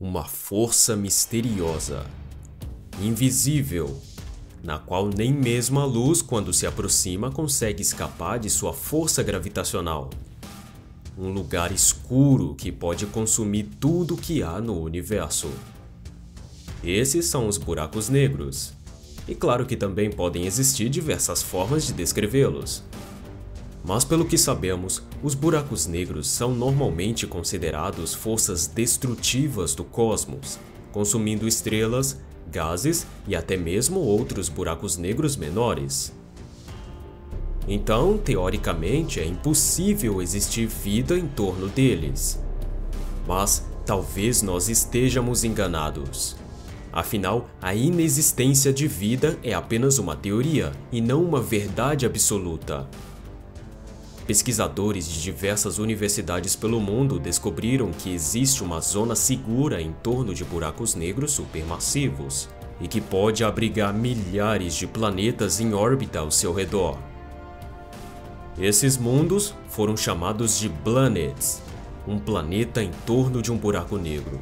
uma força misteriosa, invisível, na qual nem mesmo a luz, quando se aproxima, consegue escapar de sua força gravitacional. Um lugar escuro que pode consumir tudo que há no universo. Esses são os buracos negros. E claro que também podem existir diversas formas de descrevê-los. Mas pelo que sabemos, os buracos negros são normalmente considerados forças destrutivas do cosmos, consumindo estrelas, gases e até mesmo outros buracos negros menores. Então, teoricamente, é impossível existir vida em torno deles. Mas talvez nós estejamos enganados. Afinal, a inexistência de vida é apenas uma teoria e não uma verdade absoluta. Pesquisadores de diversas universidades pelo mundo descobriram que existe uma zona segura em torno de buracos negros supermassivos e que pode abrigar milhares de planetas em órbita ao seu redor. Esses mundos foram chamados de planets, um planeta em torno de um buraco negro.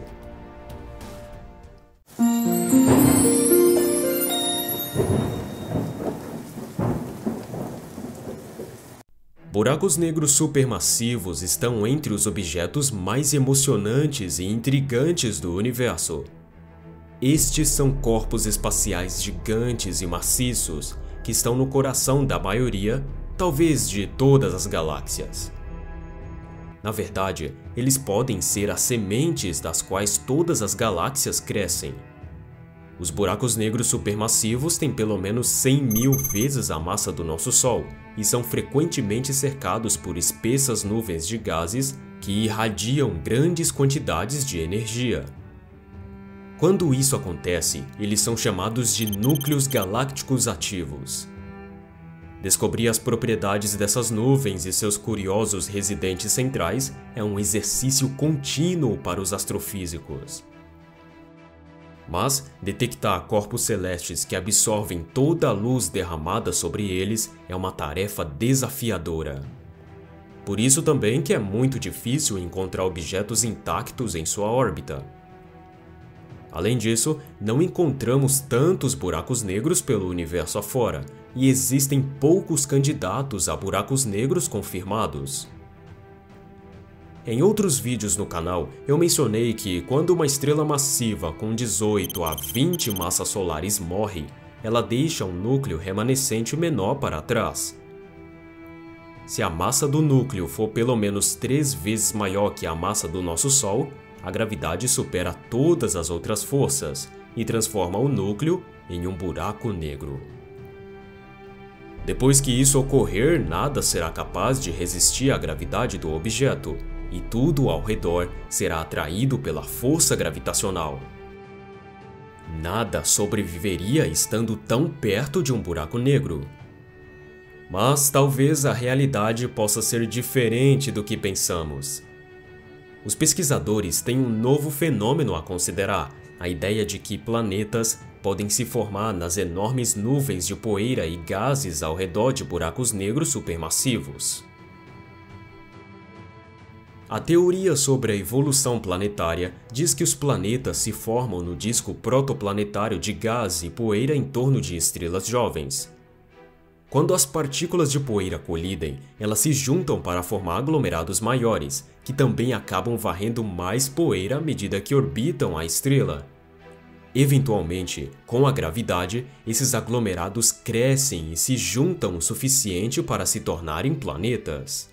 Buracos negros supermassivos estão entre os objetos mais emocionantes e intrigantes do universo. Estes são corpos espaciais gigantes e maciços que estão no coração da maioria, talvez de todas as galáxias. Na verdade, eles podem ser as sementes das quais todas as galáxias crescem. Os buracos negros supermassivos têm pelo menos 100.000 vezes a massa do nosso Sol e são frequentemente cercados por espessas nuvens de gases que irradiam grandes quantidades de energia. Quando isso acontece, eles são chamados de núcleos galácticos ativos. Descobrir as propriedades dessas nuvens e seus curiosos residentes centrais é um exercício contínuo para os astrofísicos. Mas detectar corpos celestes que absorvem toda a luz derramada sobre eles é uma tarefa desafiadora. Por isso também que é muito difícil encontrar objetos intactos em sua órbita. Além disso, não encontramos tantos buracos negros pelo universo afora, e existem poucos candidatos a buracos negros confirmados. Em outros vídeos no canal, eu mencionei que quando uma estrela massiva com 18 a 20 massas solares morre, ela deixa um núcleo remanescente menor para trás. Se a massa do núcleo for pelo menos 3 vezes maior que a massa do nosso Sol, a gravidade supera todas as outras forças e transforma o núcleo em um buraco negro. Depois que isso ocorrer, nada será capaz de resistir à gravidade do objeto, e tudo ao redor será atraído pela força gravitacional. Nada sobreviveria estando tão perto de um buraco negro. Mas talvez a realidade possa ser diferente do que pensamos. Os pesquisadores têm um novo fenômeno a considerar, a ideia de que planetas podem se formar nas enormes nuvens de poeira e gases ao redor de buracos negros supermassivos. A teoria sobre a evolução planetária diz que os planetas se formam no disco protoplanetário de gás e poeira em torno de estrelas jovens. Quando as partículas de poeira colidem, elas se juntam para formar aglomerados maiores, que também acabam varrendo mais poeira à medida que orbitam a estrela. Eventualmente, com a gravidade, esses aglomerados crescem e se juntam o suficiente para se tornarem planetas.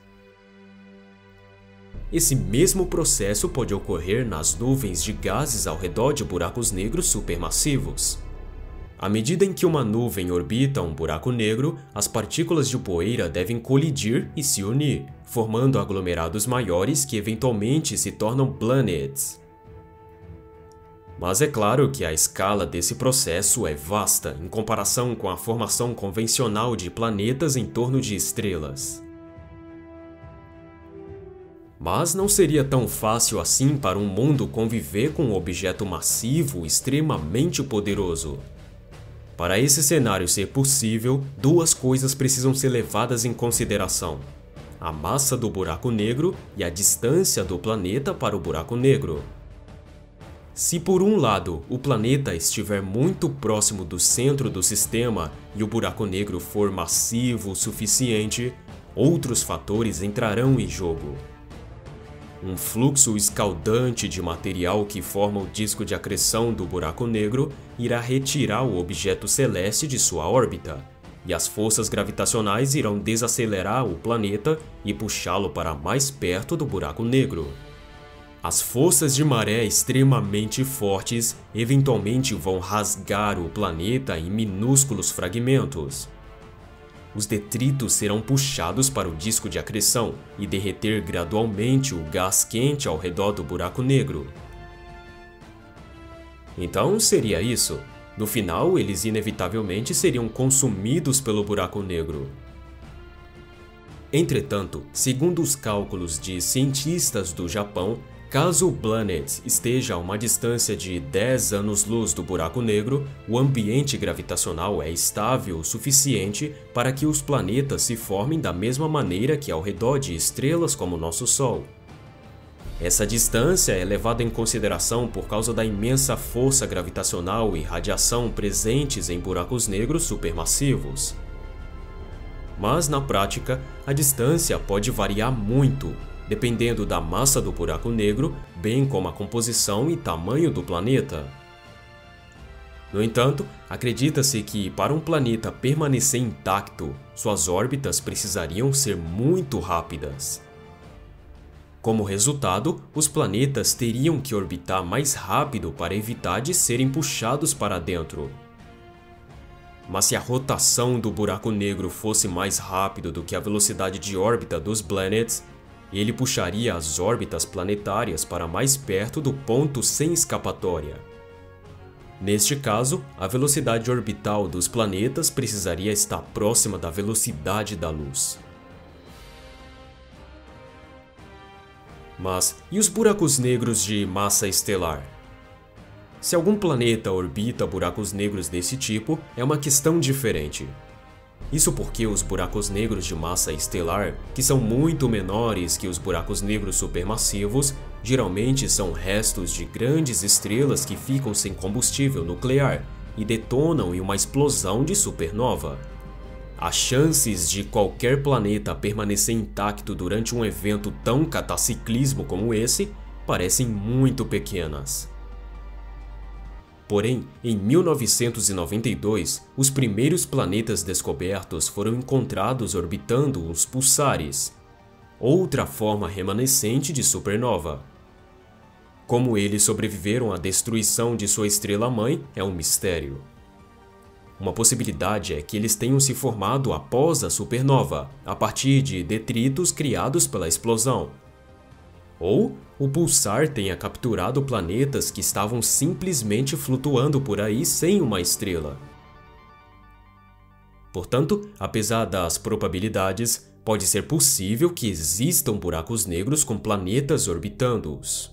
Esse mesmo processo pode ocorrer nas nuvens de gases ao redor de buracos negros supermassivos. À medida em que uma nuvem orbita um buraco negro, as partículas de poeira devem colidir e se unir, formando aglomerados maiores que eventualmente se tornam planets. Mas é claro que a escala desse processo é vasta em comparação com a formação convencional de planetas em torno de estrelas. Mas não seria tão fácil assim para um mundo conviver com um objeto massivo extremamente poderoso. Para esse cenário ser possível, duas coisas precisam ser levadas em consideração: a massa do buraco negro e a distância do planeta para o buraco negro. Se por um lado o planeta estiver muito próximo do centro do sistema e o buraco negro for massivo o suficiente, outros fatores entrarão em jogo. Um fluxo escaldante de material que forma o disco de acreção do buraco negro irá retirar o objeto celeste de sua órbita, e as forças gravitacionais irão desacelerar o planeta e puxá-lo para mais perto do buraco negro. As forças de maré extremamente fortes eventualmente vão rasgar o planeta em minúsculos fragmentos. Os detritos serão puxados para o disco de acreção e derreter gradualmente o gás quente ao redor do buraco negro. Então seria isso. No final, eles inevitavelmente seriam consumidos pelo buraco negro. Entretanto, segundo os cálculos de cientistas do Japão, caso o Planet esteja a uma distância de 10 anos-luz do buraco negro, o ambiente gravitacional é estável o suficiente para que os planetas se formem da mesma maneira que ao redor de estrelas como o nosso Sol. Essa distância é levada em consideração por causa da imensa força gravitacional e radiação presentes em buracos negros supermassivos. Mas, na prática, a distância pode variar muito, dependendo da massa do buraco negro, bem como a composição e tamanho do planeta. No entanto, acredita-se que para um planeta permanecer intacto, suas órbitas precisariam ser muito rápidas. Como resultado, os planetas teriam que orbitar mais rápido para evitar de serem puxados para dentro. Mas se a rotação do buraco negro fosse mais rápido do que a velocidade de órbita dos planets, ele puxaria as órbitas planetárias para mais perto do ponto sem escapatória. Neste caso, a velocidade orbital dos planetas precisaria estar próxima da velocidade da luz. Mas e os buracos negros de massa estelar? Se algum planeta orbita buracos negros desse tipo, é uma questão diferente. Isso porque os buracos negros de massa estelar, que são muito menores que os buracos negros supermassivos, geralmente são restos de grandes estrelas que ficam sem combustível nuclear e detonam em uma explosão de supernova. As chances de qualquer planeta permanecer intacto durante um evento tão cataclismo como esse parecem muito pequenas. Porém, em 1992, os primeiros planetas descobertos foram encontrados orbitando os pulsares, outra forma remanescente de supernova. Como eles sobreviveram à destruição de sua estrela-mãe é um mistério. Uma possibilidade é que eles tenham se formado após a supernova, a partir de detritos criados pela explosão. Ou o pulsar tenha capturado planetas que estavam simplesmente flutuando por aí sem uma estrela. Portanto, apesar das probabilidades, pode ser possível que existam buracos negros com planetas orbitando-os.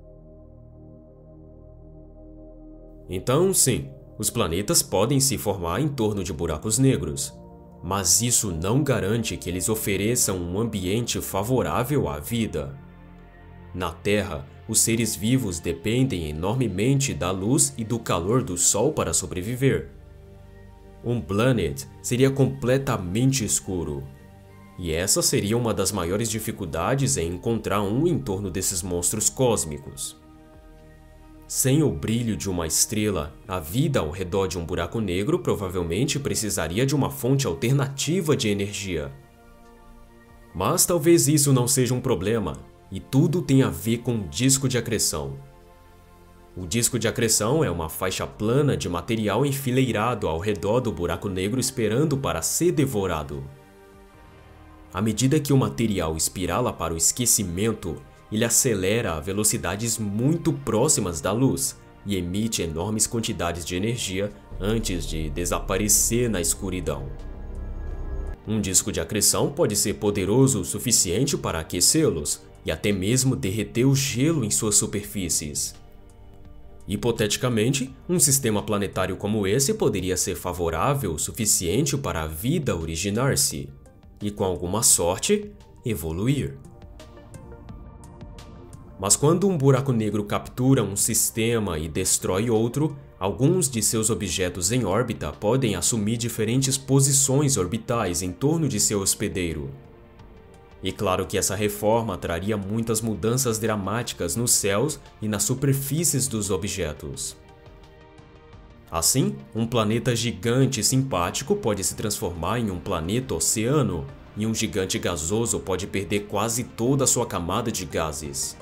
Então, sim, os planetas podem se formar em torno de buracos negros, mas isso não garante que eles ofereçam um ambiente favorável à vida. Na Terra, os seres vivos dependem enormemente da luz e do calor do Sol para sobreviver. Um planet seria completamente escuro, e essa seria uma das maiores dificuldades em encontrar um em torno desses monstros cósmicos. Sem o brilho de uma estrela, a vida ao redor de um buraco negro provavelmente precisaria de uma fonte alternativa de energia. Mas talvez isso não seja um problema, e tudo tem a ver com o disco de acreção. O disco de acreção é uma faixa plana de material enfileirado ao redor do buraco negro esperando para ser devorado. À medida que o material espirala para o esquecimento, ele acelera a velocidades muito próximas da luz e emite enormes quantidades de energia antes de desaparecer na escuridão. Um disco de acreção pode ser poderoso o suficiente para aquecê-los e até mesmo derreter o gelo em suas superfícies. Hipoteticamente, um sistema planetário como esse poderia ser favorável o suficiente para a vida originar-se e, com alguma sorte, evoluir. Mas quando um buraco negro captura um sistema e destrói outro, alguns de seus objetos em órbita podem assumir diferentes posições orbitais em torno de seu hospedeiro. E claro que essa reforma traria muitas mudanças dramáticas nos céus e nas superfícies dos objetos. Assim, um planeta gigante e simpático pode se transformar em um planeta oceano, e um gigante gasoso pode perder quase toda a sua camada de gases.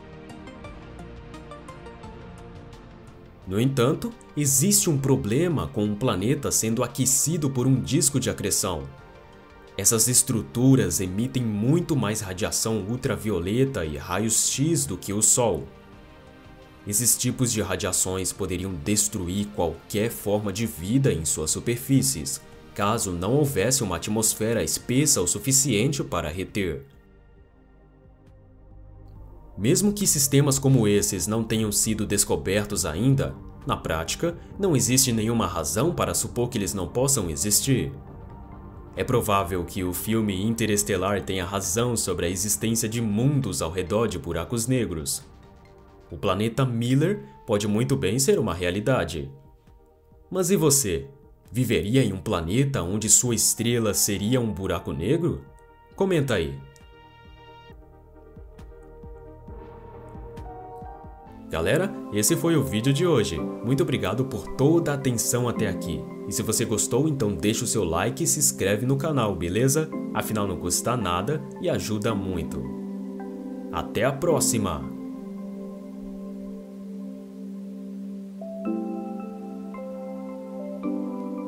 No entanto, existe um problema com um planeta sendo aquecido por um disco de acreção. Essas estruturas emitem muito mais radiação ultravioleta e raios X do que o Sol. Esses tipos de radiações poderiam destruir qualquer forma de vida em suas superfícies, caso não houvesse uma atmosfera espessa o suficiente para reter. Mesmo que sistemas como esses não tenham sido descobertos ainda, na prática, não existe nenhuma razão para supor que eles não possam existir. É provável que o filme Interestelar tenha razão sobre a existência de mundos ao redor de buracos negros. O planeta Miller pode muito bem ser uma realidade. Mas e você? Viveria em um planeta onde sua estrela seria um buraco negro? Comenta aí. Galera, esse foi o vídeo de hoje. Muito obrigado por toda a atenção até aqui. E se você gostou, então deixa o seu like e se inscreve no canal, beleza? Afinal não custa nada e ajuda muito. Até a próxima!